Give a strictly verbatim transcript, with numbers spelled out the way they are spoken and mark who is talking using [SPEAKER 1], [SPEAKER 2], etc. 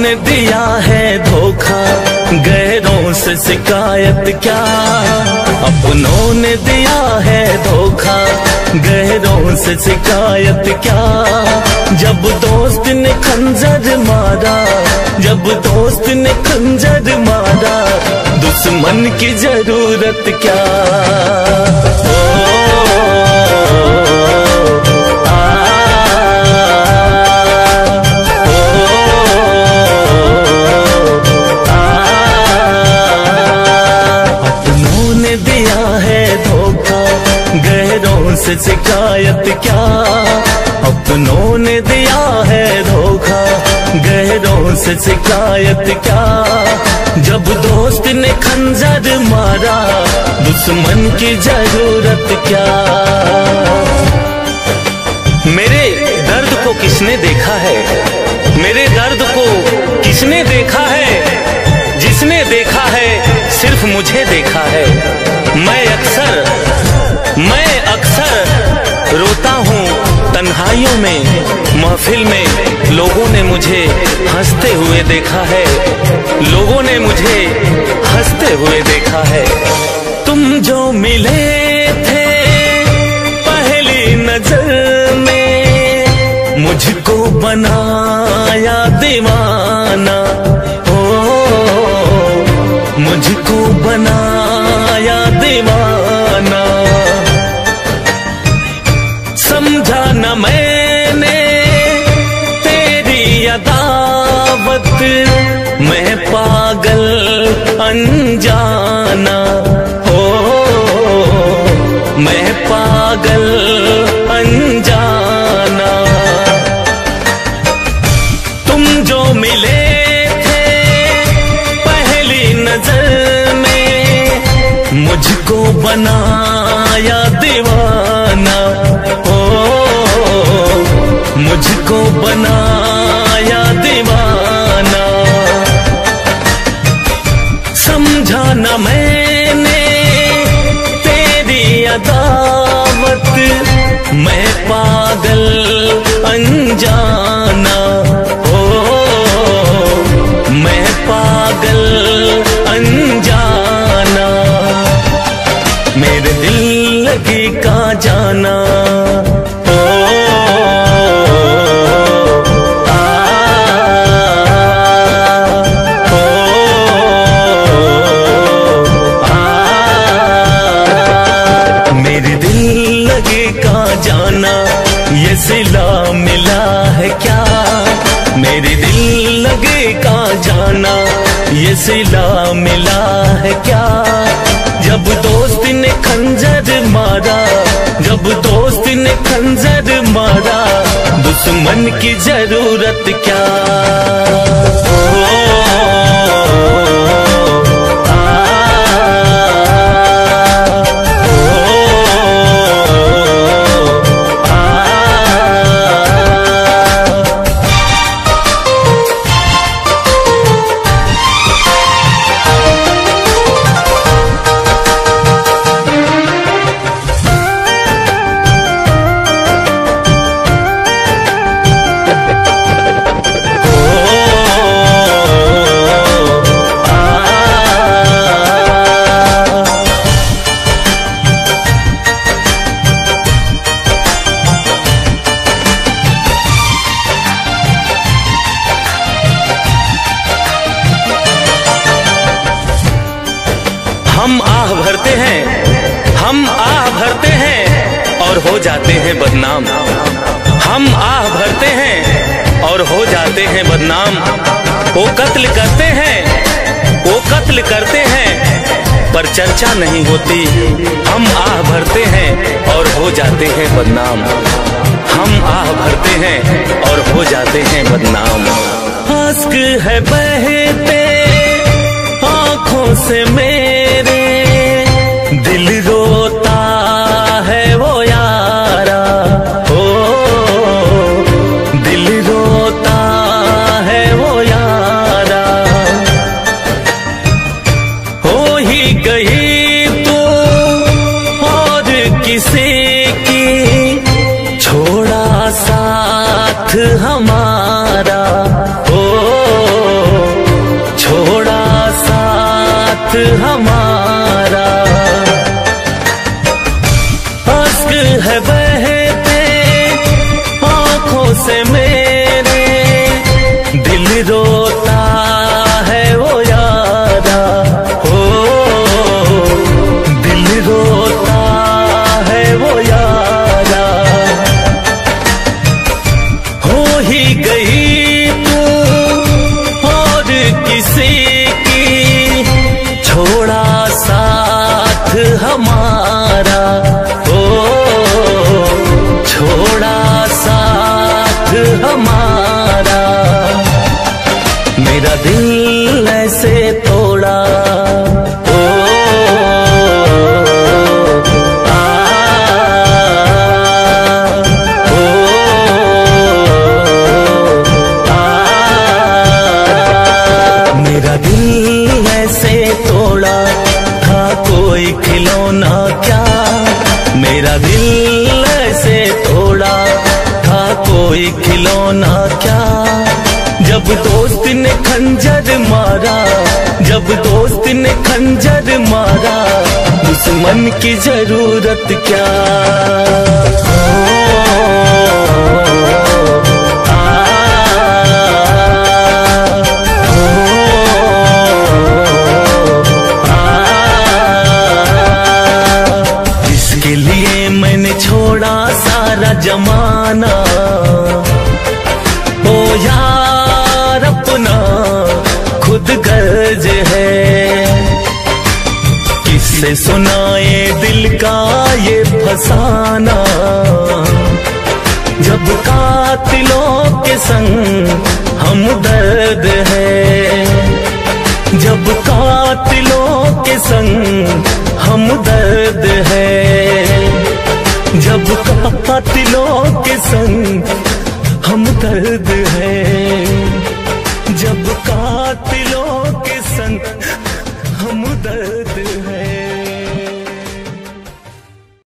[SPEAKER 1] ने दिया है धोखा, गैरों से शिकायत क्या। अपनों ने दिया है धोखा, गैरों से शिकायत क्या। जब दोस्त ने खंजर मारा, जब दोस्त ने खंजर मारा, दुश्मन की जरूरत क्या। से शिकायत क्या। अपनों ने दिया है धोखा, गैरों से शिकायत क्या। जब दोस्त ने खंजर मारा, दुश्मन की जरूरत क्या। मेरे दर्द को किसने देखा है, मेरे दर्द को किसने देखा है। जिसने देखा है सिर्फ मुझे देखा है। मैं अक्सर मैं अक्सर रोता हूँ तन्हाइयों में, महफिल में लोगों ने मुझे हंसते हुए देखा है, लोगों ने मुझे हंसते हुए देखा है। तुम जो मिले थे पहली नजर में, मुझको बनाया दीवाना। ओ मुझको बनाया दीवाना। समझा न मैंने तेरी अदावत, मैं पागल अनजाना। हो मैं पागल अनजाना। तुम जो मिले थे पहली नजर में, मुझको बनाया दीवाना। मुझको बनाया दीवाना। समझा न मैंने तेरी अदावत, मैं पागल अनजाना। ओ मैं पागल अनजाना। मेरे दिल लगी का जाना। ये सिला मिला है क्या, मेरे दिल लगे का जाना। ये सिला मिला है क्या। जब दोस्त ने खंजर मारा, जब दोस्त ने खंजर मारा, दुश्मन की जरूरत क्या। हम आह भरते हैं, हम आह भरते हैं और हो जाते हैं बदनाम। हम आह भरते हैं और हो जाते हैं बदनाम। वो कत्ल करते हैं, वो कत्ल करते हैं पर चर्चा नहीं होती। हम आह भरते हैं और हो जाते हैं बदनाम। हम आह भरते हैं और हो जाते हैं बदनाम। आस्क है बहते आँखों से मेरे, दिल रोता है वो यारा। ओ दिल रोता है वो यारा। हो ही गई तू और किसी की, छोड़ा साथ हमारा। ओ हमारा, मेरा दिल ऐसे तोड़ा। ओ, आ, ओ, आ, मेरा दिल ऐसे तोड़ा था कोई खिलौना क्या, मेरा दिल ऐसे तोड़ा था कोई खिलौना क्या। जब दोस्त ने खंजर मारा, जब दोस्त ने खंजर मारा, दुश्मन की जरूरत क्या। जिसके लिए मैंने छोड़ा सारा जमाना, ओ यार अपना खुद गर्ज है। किससे सुनाए दिल का ये फसाना, जब कातिलों के संग हम दर्द है, जब कातिलों के संग हम दर्द है, जब कातिलों के संग हम दर्द है, जब कातिलों के संग हम दर्द